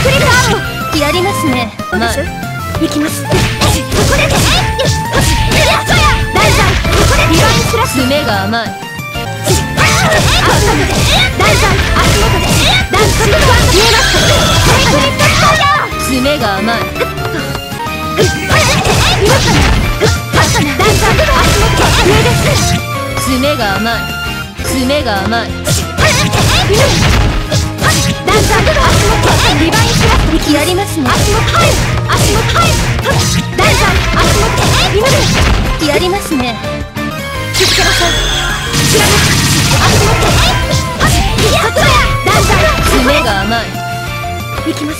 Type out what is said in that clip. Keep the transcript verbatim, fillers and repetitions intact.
クリックアローやりますね。 まあ行きます。ここで大山ここでリバインスラッシュ。 爪が甘い。 大山足元でダンスリックア見えますか。クリックファイヤー。 爪が甘い。爪が甘い。爪が甘い。 ダンサー足元リバインスラッシュやりますね。足元入る足元入るダンサー足元やりますね。気付けましょう。知らなく足元ダンサー爪が甘い。 行きます。